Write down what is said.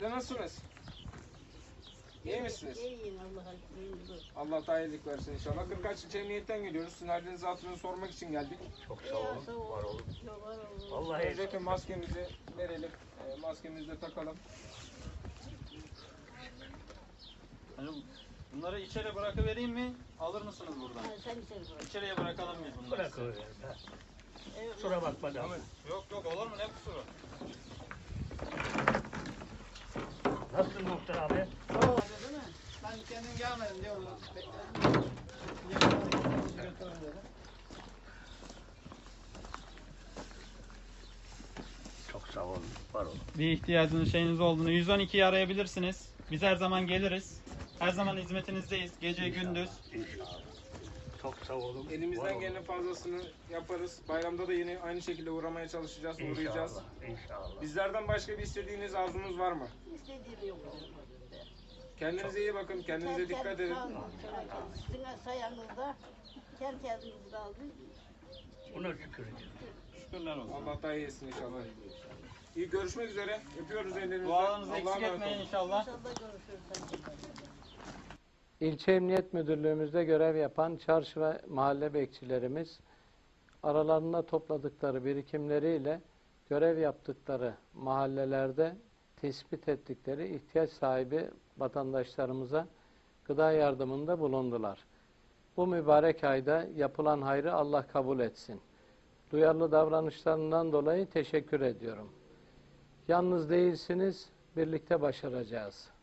Hanımefendi nasılsınız? İyi misiniz? İyiyim Allah'a şükür. Allah daha iyilik versin inşallah. Kırkaç ilçe emniyetten geliyoruz. Sizin halinizi hatırınızı sormak için geldik. Çok sağ olun, var olun. Vallahi Öncelikle maskemizi verelim. Maskemizi de takalım. Yani bunları içeri bırakıvereyim mi? Alır mısınız buradan? Sen içeri bırak. İçeriye bırakalım biz bunları. bırakıver. Kusura bakma da. Yok yok, olur mu, ne kusuru? Nasılsın muhtar abi? Ben kendim gelmedim diyorum. Çok sağ olun, var olun. Bir ihtiyacınız, şeyiniz olduğunu 112'yi arayabilirsiniz. Biz her zaman geliriz. Her zaman hizmetinizdeyiz. Gece gündüz. İnşallah. Çok sağ olun. var Elimizden olun. gelenin fazlasını yaparız. Bayramda da yine aynı şekilde uğramaya çalışacağız, uğrayacağız. İnşallah, inşallah. Bizlerden başka bir istediğiniz, arzunuz var mı? İstediğim yok. Kendinize iyi bakın, kendinize dikkat edin. Sizin sayanızda kendinizi kaldı. Buna şükür edin. Şükürler olsun. Allah daha iyi etsin inşallah. İyi, görüşmek üzere. Öpüyoruz ellerinizden. Dualarınızı Allah'a eksik emanet etmeyin olun. inşallah. İnşallah görüşürüz. İlçe Emniyet Müdürlüğümüzde görev yapan çarşı ve mahalle bekçilerimiz aralarında topladıkları birikimleriyle görev yaptıkları mahallelerde tespit ettikleri ihtiyaç sahibi vatandaşlarımıza gıda yardımında bulundular. Bu mübarek ayda yapılan hayrı Allah kabul etsin. Duyarlı davranışlarından dolayı teşekkür ediyorum. Yalnız değilsiniz, birlikte başaracağız.